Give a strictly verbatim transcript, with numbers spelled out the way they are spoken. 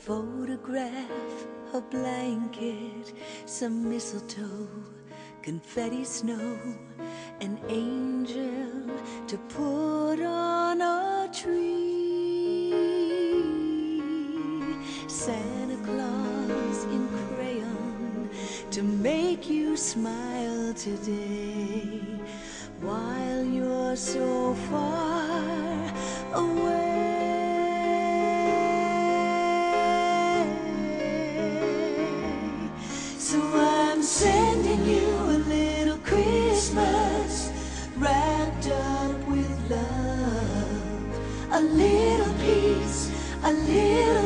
photograph, a blanket, some mistletoe, confetti snow, an angel to put on a tree, Santa Claus in crayon to make you smile today while you're so far away. So I'm sending you a little Christmas wrapped up with love, a little peace, a little